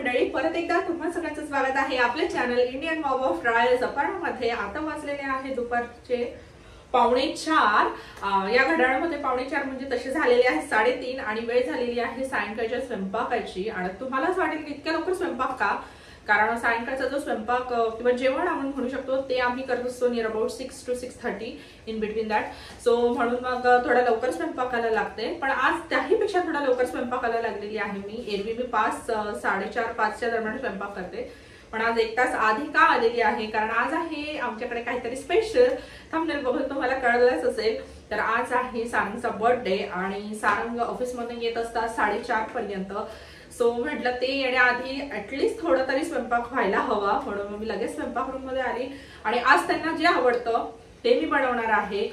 मंडळी, परत एकदा तुम्हा सगळ्यांचं स्वागत आहे आपल्या channel Indian mom of royal सपारामध्ये। आता वाजलेले आहे दुपारचे 3:45। या घड्याळामध्ये 3:45 म्हणजे तसे झालेले आहे 3:30 आणि वेळ झालेली आहे सायंकाळच्या स्वयंपाकाची। आणि तुम्हाला असं वाटेल की इतक्या लवकर स्वयंपाक का? कारण सायंकाळचा जो स्वयंपाक किंवा जेवण आपण म्हणू शकतो ते आम्ही करत असतो near about 6 to 6:30 in between that. So म्हणून मग थोडा लवकर स्वयंपाकाला लागते, पण आज त्याहीपेक्षा थोडा लवकर स्वयंपाकाला लागलेली आहे मी। एरवी मी 4:30-5च्या दरम्यान स्वयंपाक करते, पण आज 1 तास आधी का आलेली आहे कारण आज आहे आमच्याकडे काहीतरी स्पेशल। थंबनेल बघून तुम्हाला कळलंच असेल, तर आज आहे सारंगचा बर्थडे आणि सारंग ऑफिसमधून येत असतात 4:30 पर्यंत। सो म्हटलं ते येण्याआधी ऍटलीस्ट थोडा तरी स्वयंपाक व्हायला हवा, म्हणून मी लगेच स्वयंपाक रूम मध्ये आली आणि आज त्यांना जे आवडतं ते मी बनवणार आहे।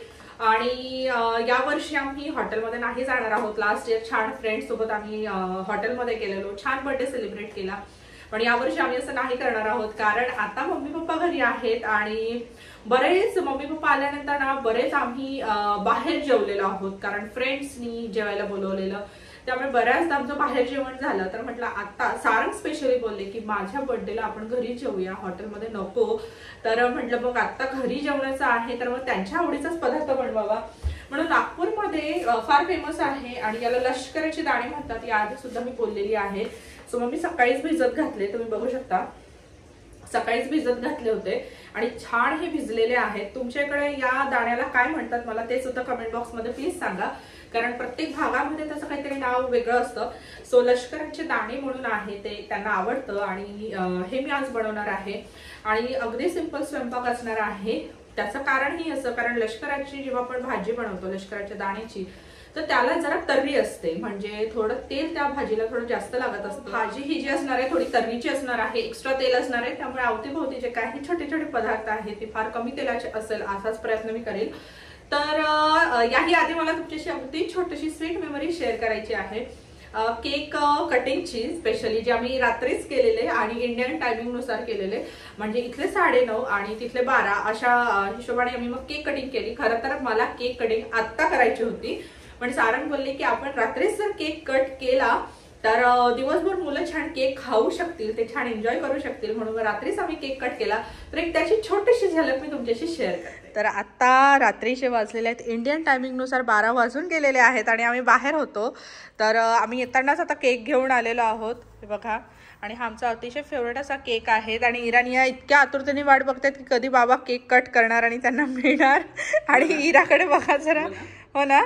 आणि यावर्षी आम्ही हॉटेलमध्ये नाही जाणार आहोत। लास्ट इयर छान फ्रेंड्स सोबत आम्ही हॉटेलमध्ये गेलेलो, छान बर्थडे सेलिब्रेट केला, पण यावर्षी आम्ही असं नाही करणार आहोत कारण आता मम्मी पप्पा घरी आहेत आणि बरेच मम्मी पप्पा आल्यानंतर ना बरेच आम्ही बाहेर जेवलेलो आहोत कारण फ्रेंड्सनी जेवायला बोलवलेलं, त्यामुळे बऱ्याचदा आमचं बाहेर जेवण झालं। तर म्हटलं आता सारंग स्पेशली बोलले की माझ्या बर्थडेला आपण घरी जेवूया, हॉटेलमध्ये नको। तर म्हटलं मग आता घरी जेवणाचं आहे तर मग त्यांच्या आवडीचाच पदार्थ बनवावा, म्हणून नागपूरमध्ये फार फेमस आहे आणि याला लष्कराची दाणे म्हणतात, याआधी सुद्धा मी बोललेली आहे। सो मग मी सकाळीच भिजत घातले, तुम्ही बघू शकता सकाळीच भिजत घातले होते आणि छान हे भिजलेले आहेत। तुमच्याकडे या दाण्याला काय म्हणतात मला ते सुद्धा कमेंट बॉक्स मध्ये प्लीज सांगा, कारण प्रत्येक भागामध्ये त्याचं काहीतरी नाव वेगळं असतं। सो लष्कराचे दाणे म्हणून आहे, ते त्यांना आवडतं आणि हे मी आज बनवणार आहे आणि अगदी सिंपल स्वयंपाक असणार आहे। त्याचं कारण ही असं, कारण लष्कराची जेव्हा आपण भाजी बनवतो लष्कराच्या दाण्याची, तर त्याला जरा तर्री असते, म्हणजे थोडं तेल त्या भाजीला थोडं जास्त लागत असतं। भाजी ही जी असणार आहे थोडी तर्रीची असणार आहे, एक्स्ट्रा तेल असणार आहे, त्यामुळे अवतीभोवती जे काही छोटे छोटे पदार्थ आहेत ते फार कमी तेलाचे असेल असाच प्रयत्न मी करेल। तर याही आधी मला तुमच्याशी अगदी छोटीशी स्वीट मेमरी शेअर करायची आहे। केक कटिंगची स्पेशली जे आम्ही रात्रीच केलेले आणि इंडियन टायमिंग नुसार केलेले, म्हणजे इथले 9:30 आणि तिथले 12 अशा हिशोबाने आम्ही मग केक कटिंग केली। खरं तर मला केक कटिंग आत्ता करायची होती, पण सारंग बोलले की आपण रात्रीच जर केक कट केला तर दिवसभर मुलं छान केक खाऊ शकतील, ते छान एन्जॉय करू शकतील, म्हणून रात्रीच आम्ही केक कट केला। तर एक त्याची छोटीशी झलक मी तुमच्याशी शेअर करते। तर आता रात्रीचे वाजलेले आहेत इंडियन टायमिंग नुसार 12 वाजून गेलेले आहेत आणि आम्ही बाहेर होतो, तर आम्ही येतानाच आता केक घेऊन आलेलो आहोत, हे बघा। आणि हा आमचा अतिशय फेवरेट असा केक आहे आणि इरानिया इतक्या आतुरतेने वाट बघतात की कधी बाबा केक कट करणार आणि त्यांना मिळणार। आणि इराकडे बघा जरा, हो ना।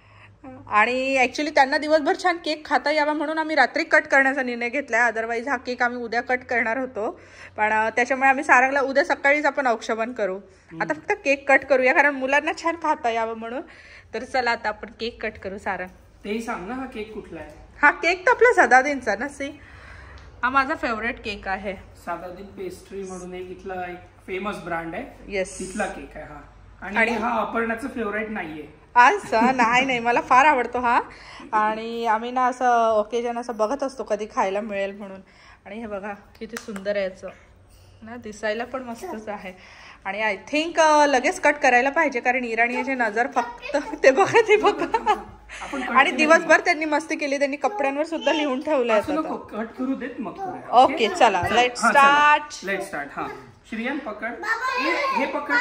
आणि ऍक्च्युली त्यांना दिवसभर छान केक खाता यावा म्हणून आम्ही रात्री कट करण्याचा निर्णय घेतलाय, अदरवाईज हा केक आम्ही उद्या कट करणार होतो, पण त्याच्यामुळे आम्ही सारंगला उद्या सकाळीच आपण औक्षण करू। आता फक्त केक कट करूया कारण मुलांना छान खाता यावं म्हणून। तर चला आता आपण केक कट करू। सारंग तेही सांग ना, हा केक कुठला आहे? हा केक तर आपला सदादीनचा ना, सी हा माझा फेवरेट केक आहे। सदादीन पेस्ट्री म्हणून एक इथला एक फेमस ब्रँड आहे, येस तिथला केक आहे हा। आणि हा अपर्णाचं फेवरेट नाहीये आज नाही मला फार आवडतो हा, आणि आम्ही ना असं ओकेजन असं बघत असतो कधी खायला मिळेल म्हणून। आणि हे बघा किती सुंदर आहे याचं ना, दिसायला पण मस्तच आहे। आणि आय थिंक लगेच कट करायला पाहिजे कारण इराणीची नजर फक्त ते बघा ते बघा। आणि दिवसभर त्यांनी मस्ती केली, त्यांनी कपड्यांवर सुद्धा लिहून ठेवलंय। कट करू देत मग। ओके चला लेट स्टार्ट। हा श्रियान पकड, हे पकड,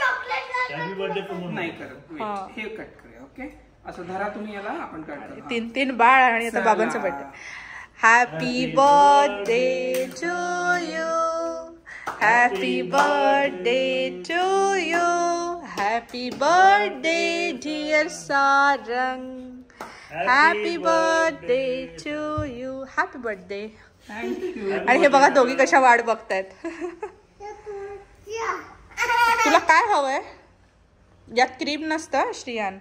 नाही करत, हे कट करूया। ओके असं धरा तुम्ही याला, आपण कट करू। 3 बाळ आणि आता बाबांचा birthday. Happy birthday to you, happy birthday to you, happy birthday dear Sarang, happy birthday to you, happy birthday. आणि हे बघा दोघी कशा वाट बघतायत। तुला काय हवंय? यात क्रीम नसतं श्रियान।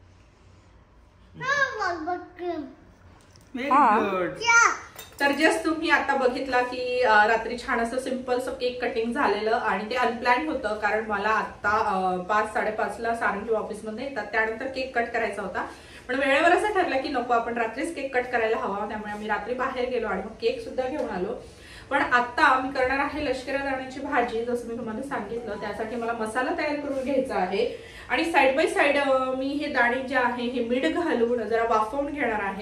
तर जस्ट तुम्ही आता बघितला की रात्री छान असं सिंपल केक कटिंग झालेलं आणि ते अनप्लॅन होतं कारण मला आता 5-5:30ला सारंगच्या ऑफिसमध्ये येतात, त्यानंतर केक कट करायचा होता, पण वेळेवर असं ठरलं की नको आपण रात्रीच केक कट करायला हवा, त्यामुळे आम्ही रात्री बाहेर गेलो आणि मग केक सुद्धा घेऊन आलो। पण आता मी करणार आहे लष्करा दाण्याची भाजी, जसं मी तुम्हाला सांगितलं त्यासाठी मला मसाला तयार करून घ्यायचा आहे आणि साइड बाय साइड मी हे दाणे जे आहे हे मीठ घालून जरा वाफवून घेणार आहे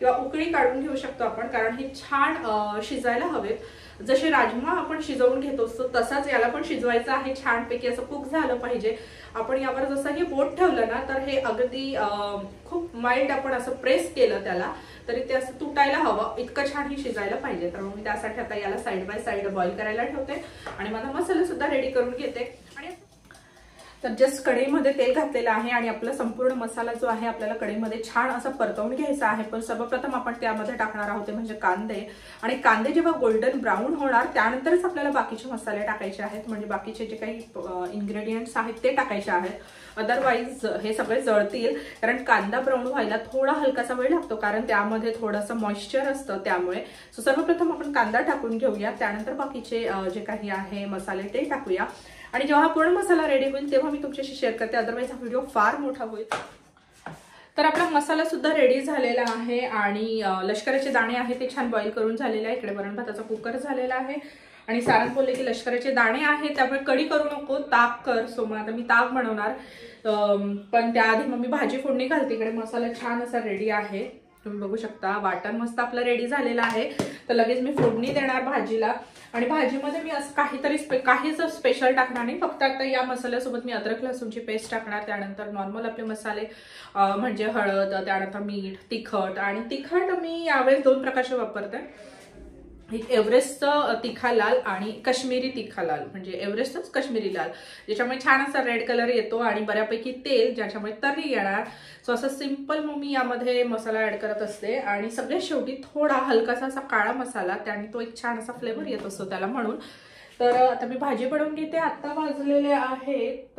किंवा उकळी काढून घेऊ शकतो आपण, कारण हे छान शिजायला हवेत। जसे राजमा आपण शिजवून घेतो तसाच याला पण शिजवायचं आहे, छानपैकी असं कुक झालं पाहिजे। आपण यावर जसं हे बोट ठेवलं ना तर हे अगदी खूप माइल्ड आपण असं प्रेस केलं त्याला तरी ते असं तुटायला हवं, इतकं छान ही शिजायला पाहिजे। तर मग मी त्यासाठी आता याला साइड बाय साइड बॉईल करायला ठेवते आणि माझा मसाला सुद्धा रेडी करून घेते। आणि तर जस्ट कढईमध्ये तेल घातलेलं आहे आणि आपला संपूर्ण मसाला जो आहे आपल्याला कढईमध्ये छान असा परतवून घ्यायचा आहे। पण सर्वप्रथम आपण त्यामध्ये टाकणार आहोत म्हणजे कांदे, आणि कांदे जेव्हा गोल्डन ब्राऊन होणार त्यानंतरच आपल्याला बाकीचे मसाले टाकायचे आहेत, म्हणजे बाकीचे जे काही इन्ग्रेडियंट्स आहेत ते टाकायचे आहेत। अदरवाईज हे सगळे जळतील, कारण कांदा ब्राऊन व्हायला थोडा हलकासा वेळ लागतो, कारण त्यामध्ये थोडंसं मॉइश्चर असतं त्यामुळे। सो सर्वप्रथम आपण कांदा टाकून घेऊया, त्यानंतर बाकीचे जे काही आहे मसाले ते टाकूया आणि जेव्हा पूर्ण मसाला रेडी होईल तेव्हा मी तुमच्याशी शेअर करते, अदरवाईज हा व्हिडिओ फार मोठा होईल। तर आपला मसाला सुद्धा रेडी झालेला आहे आणि लष्कराचे दाणे आहे ते छान बॉईल करून झालेले आहे। इकडे वरण भाताचा कुकर झालेला आहे आणि सारंग बोलले की लष्कराचे दाणे आहे त्यामुळे कढी करू नको, ताक कर। सो मग आता मी ताक बनवणार, पण त्याआधी मग मी भाजी फोडणी घालते। इकडे मसाला छान असा रेडी आहे, तुम्ही बघू शकता। वाटण मस्त आपलं रेडी झालेलं आहे, तर लगेच मी फोडणी देणार भाजीला। आणि भाजीमध्ये मी असं काहीच स्पेशल टाकणार नाही, फक्त आता या मसाल्यासोबत मी अद्रक लसूणची पेस्ट टाकणार, त्यानंतर नॉर्मल आपले मसाले म्हणजे हळद, त्यानंतर मीठ, तिखट। आणि तिखट मी यावेळेस 2 प्रकारचे वापरते, एक एव्हरेस्टचं तिखा लाल आणि काश्मीरी तिखा लाल, म्हणजे एव्हरेस्टच काश्मीरी लाल, ज्याच्यामुळे छान असा रेड कलर येतो आणि बऱ्यापैकी तेल, ज्याच्यामुळे तर्री येणार। सो असं सिंपल मग मी यामध्ये मसाला ऍड करत असते आणि सगळ्यात शेवटी थोडा हलकासा असा काळा मसाला, त्याने तो एक छान असा फ्लेवर येत असतो त्याला, म्हणून। तर आता मी भाजी बनवून घेते। आता वाजलेले आहेत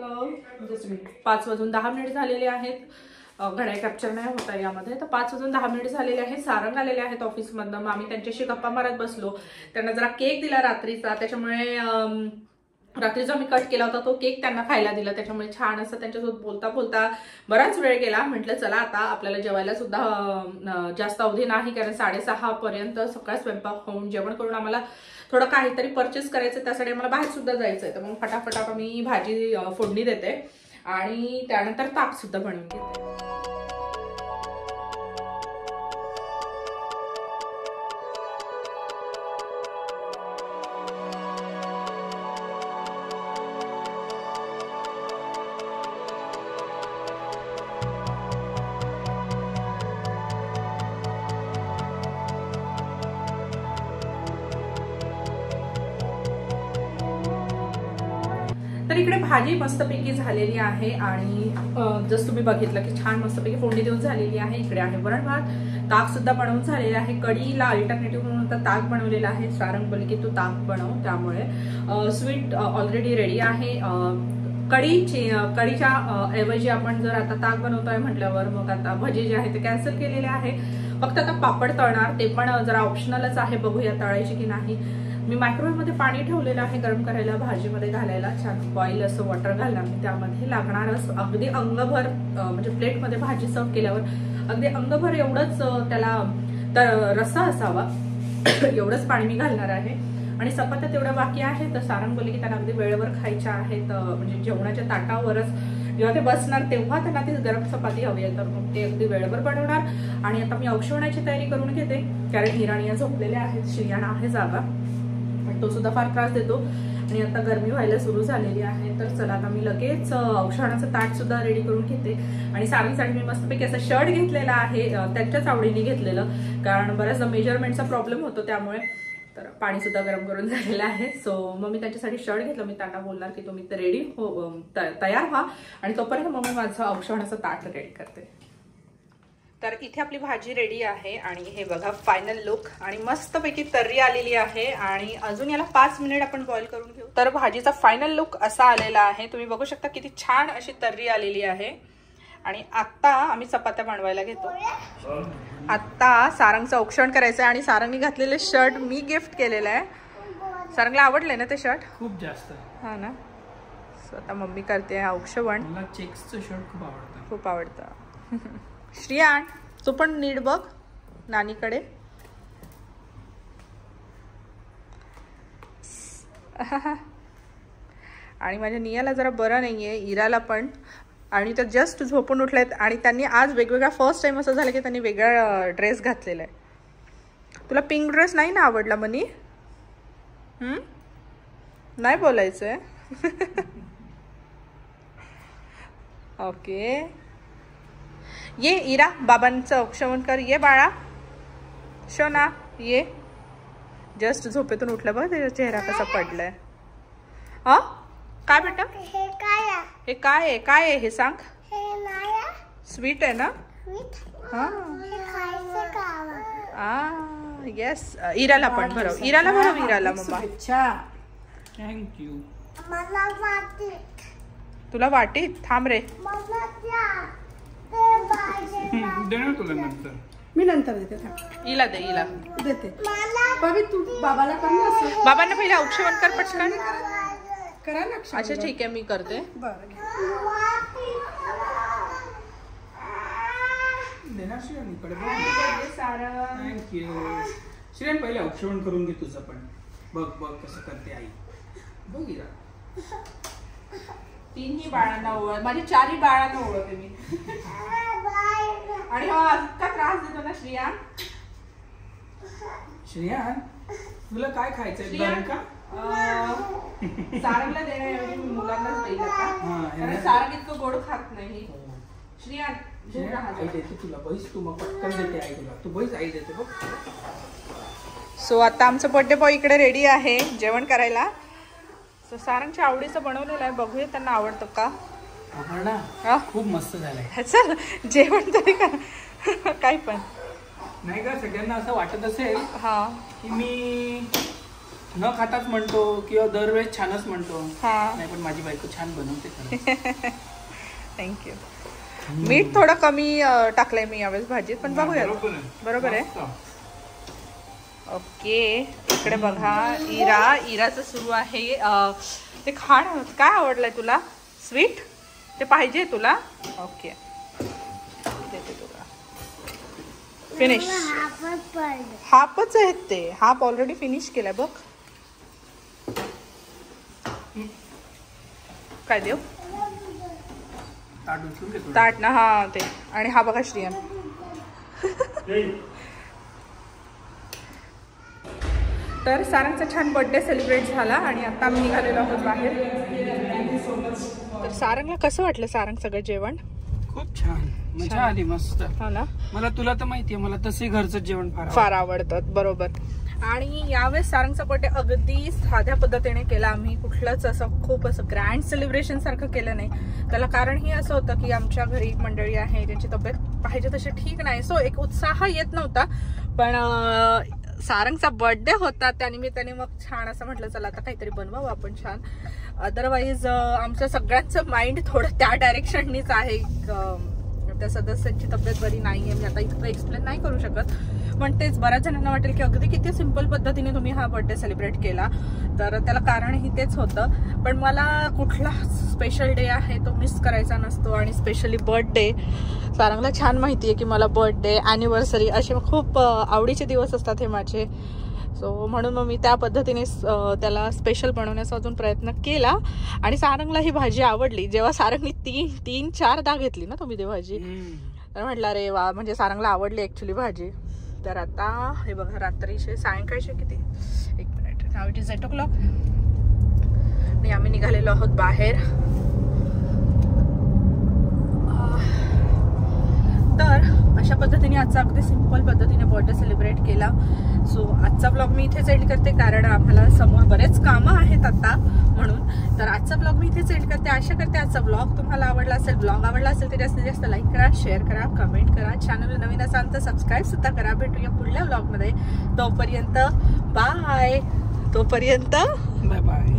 5 वाजून 10 मिनिट झालेले आहेत, घड्याळ कॅप्चर नाही होता यामध्ये, तर 5 वाजून 10 मिनिट झालेले आहेत। सारंग आलेले आहेत ऑफिसमधनं, मग आम्ही त्यांच्याशी गप्पा मारत बसलो। त्यांना जरा केक दिला रात्रीचा, त्याच्यामुळे रात्री जो मी कट केला होता तो केक त्यांना खायला दिला, त्याच्यामुळे छान असं त्यांच्यासोबत बोलता बोलता बराच वेळ गेला। म्हटलं चला आता आपल्याला जेवायला सुद्धा जास्त अवधी नाही, कारण 6:30 पर्यंत सकाळ स्वयंपाक होऊन जेवण करून आम्हाला थोडं काहीतरी परचेस करायचं, त्यासाठी आम्हाला बाहेर सुद्धा जायचंय। तर मग फटाफट आता मी भाजी फोडणी देते आणि त्यानंतर ताक सुद्धा बनवून घेते। तर इकडे भाजी मस्तपैकी झालेली आहे आणि जसं तुम्ही बघितलं की छान मस्तपैकी फोडणी देऊन झालेली आहे। इकडे आहे वरण भात, ताक सुद्धा बनवून झालेलं आहे। कढीला अल्टरनेटिव्ह म्हणून आता ताक बनवलेलं आहे। सारंग बोलले की तू ताक बनव, त्यामुळे स्वीट ऑलरेडी रेडी आहे। कढीच्या ऐवजी आपण जर आता ताक बनवतोय म्हटल्यावर मग आता भजी जे आहे ते कॅन्सल केलेले आहे, फक्त आता पापड तळणार, ते पण जरा ऑप्शनलच आहे, बघूया तळायची की नाही। मी मायक्रोवेव्ह मध्ये पाणी ठेवलेलं आहे गरम करायला, भाजीमध्ये घालायला, छान बॉईल असं वॉटर घालणार मी त्यामध्ये, लागणारच अगदी अंगभर, म्हणजे प्लेटमध्ये भाजी सर्व केल्यावर अगदी अंगभर एवढंच त्याला रस्सा असावा एवढंच पाणी मी घालणार आहे। आणि चपात्या तेवढ्या बाकी आहेत, तर सारंग बोलले की त्यांना अगदी वेळेवर खायच्या आहेत, म्हणजे जेवणाच्या ताटावरच जेव्हा ते बसणार तेव्हा त्यांना ती गरम चपाती हवी आहे, तर मग ते अगदी वेळेवर बनवणार। आणि आता मी औषधाची तयारी करून घेते, कारण हिराणिया झोपलेल्या आहेत, श्रियाना आहे जागा, पण तो सुद्धा फार त्रास देतो आणि आता गरमी व्हायला सुरू झालेली आहे। तर चला आता मी लगेच औषधाचं ताट सुद्धा रेडी करून घेते। आणि सारंगसाठी मी मस्तपैकी असा शर्ट घेतलेला आहे, त्यांच्याच आवडीने घेतलेलं, कारण बऱ्याचदा मेजरमेंटचा प्रॉब्लेम होतो त्यामुळे। तर पाणी सुद्धा गरम करून झालेलं आहे, सो मग मी त्यांच्यासाठी शर्ट घेतलं। मी त्यांना बोलणार की तुम्ही रेडी हो, तयार व्हा, आणि तोपर्यंत मग मी माझं औषधाचं ताट रेडी करते। तर इथे आपली भाजी रेडी आहे आणि हे बघा फायनल लुक, आणि मस्तपैकी तर्री आलेली आहे आणि अजून याला 5 मिनिट आपण बॉईल करून घेऊ। तर भाजीचा फायनल लुक असा आलेला आहे, तुम्ही बघू शकता किती छान अशी तर्री आलेली आहे। आणि आता आम्ही चपात्या बनवायला घेतो। आता सारंगचं औक्षण करायचं आहे आणि सारंगने घातलेले शर्ट मी गिफ्ट केलेलं आहे। सारंगला आवडले ना ते शर्ट? खूप जास्त। हा ना, स्वतः मम्मी करते औक्षण। मला चेक्सचं शर्ट खूप आवडतं, खूप आवडतं। श्रियान तू पण नीट बघ नानीकडे। आणि माझ्या नियाला जरा बरं नाहीये, इराला पण, आणि त्या जस्ट झोपून उठल्यात आणि त्यांनी आज वेगवेगळा फर्स्ट टाइम असं झालं की त्यांनी वेगळा ड्रेस घातलेला आहे. तुला पिंक ड्रेस नाही ना आवडला मनी? नाही बोलायचंय. ओके ये इरा बाबांचं औक्षमन कर. ये बाळा शोना ये. जस्ट झोपेतून उठलं बघ त्याचा चेहरा कसा पडलाय. हा काय बेटा हे काय आहे? काय आहे हे सांग. स्वीट आहे ना? हा येस. इराला पण भरव. इराला भरव. इराला मम्मा. थँक्यू. तुला वाटीत थांब रे. देणार तुला नंतर. मी नंतर देते. इला दे. इला देते. बाबी तू बाबाला कर ना असं. बाबांना पहिले औक्षमन कर पटकन. करा ना. अच्छा ठीक आहे मी करते. बरं देणार श्रेयानीकडे. थँक्यू. श्रेयन पहिले औक्षण करून घे तुझं पण. बघ बघ कसं करते आई. बघ इरा. तीनही बाळांना ओळख. माझी चारही बाळांना ओळखते मी. आणि हा इतका त्रास देतो ना श्रिया. श्रेयान तुला काय खायचंय? बरं का सारंगला देण्याऐवजी मी मुलांनाच देईल आता. कारण सारंग इतकं गोड खात नाही. श्रिया आई देते तुला. बैस तू मग पटकन देते आई तुला. तू बैस आई देते बघ. सो आता आमचं बर्थडे बॉय इकडे रेडी आहे जेवण करायला. सो सारंगच्या आवडीचं बनवलेलं आहे. बघूया त्यांना आवडतं का. खूप मस्त झालंय. चल जेवण तरी का काय पण नाही का. सगळ्यांना असं वाटत असेल हा की मी न खाताच म्हणतो किंवा दरवेळेस छानच म्हणतो. नाही पण माझी बायको छान बनवते. थँक्यू. मीठ थोडं कमी टाकलंय मी यावेळेस भाजीत पण बघूया. बरोबर आहे. ओके इकडे बघा इराचं सुरू आहे. ते खाणं काय आवडलंय तुला? स्वीट ते पाहिजे तुला? ओके देते तुला. फिनिश. हाफच आहेत ते. हाफ ऑलरेडी फिनिश केलाय बघ. काय देऊ? ताट ना. हा ते. आणि हा बघा श्रियान. तर सारंगचा छान बर्थडे सेलिब्रेट झाला आणि आता आम्ही निघालेलो आहोत बाहेर. तर सारंगला कसं वाटलं सारंग सगळं जेवण? खूप छान. मजा आली. मस्त. हो ना. मला तुला तर माहितीये मला तसे घरचं जेवण फार आवडतं. बरोबर. आणि यावेळेस सारंगचा बर्थडे अगदी साध्या पद्धतीने केला आम्ही. कुठलंच असं खूप असं ग्रँड सेलिब्रेशन सारखं केलं नाही. त्याला कारण ही असं होतं की आमच्या घरी एक मंडळी आहे ज्यांची तब्येत पाहिजे तशी ठीक नाही. सो एक उत्साह येत नव्हता. पण सारंगचा बर्थडे होता त्यानिमित्ताने मग छान असं म्हटलं चला आता काहीतरी बनवावं आपण छान. अदरवाईज आमचं सगळ्यांचं माइंड थोडं त्या डायरेक्शननीच आहे. त्या सदस्यांची तब्येत बरी नाही आहे. मी आता इतकं एक्सप्लेन नाही करू शकत. पण तेच बऱ्याच जणांना वाटेल की अगदी किती सिंपल पद्धतीने तुम्ही हा बर्थडे सेलिब्रेट केला. तर त्याला कारणही तेच होतं. पण मला कुठला स्पेशल डे आहे तो मिस करायचा नसतो. आणि स्पेशली बर्थडे सारंगला छान माहिती आहे की मला बर्थडे ॲनिव्हर्सरी असे खूप आवडीचे दिवस असतात हे माझे. सो म्हणून मग मी त्या पद्धतीने त्याला स्पेशल बनवण्याचा अजून प्रयत्न केला. आणि सारंगला ही भाजी आवडली. जेव्हा सारंगनी 3-4दा घेतली ना तुम्ही ती भाजी तर म्हटलं रे वा म्हणजे सारंगला आवडली ॲक्च्युली भाजी. तर आता हे बघा रात्रीचे सायंकाळचे किती 1 minute now it is 8 o'clock आणि आम्ही निघालेलो आहोत बाहेर. तर अशा पद्धतीने आजचा अगदी सिंपल पद्धतीने बर्थडे सेलिब्रेट केला. सो आजचा ब्लॉग मी इथेच एंड करते कारण आम्हाला समोर बरेच कामं आहेत आता म्हणून. तर आजचा ब्लॉग मी इथेच एंड करते. आशा करते आजचा ब्लॉग तुम्हाला आवडला असेल. ब्लॉग आवडला असेल तर जास्तीत जास्त लाईक करा, शेअर करा, कमेंट करा. चॅनल नवीन असाल तर सबस्क्राईब सुद्धा करा. भेटूया पुढल्या ब्लॉगमध्ये. तोपर्यंत बाय. Bye bye.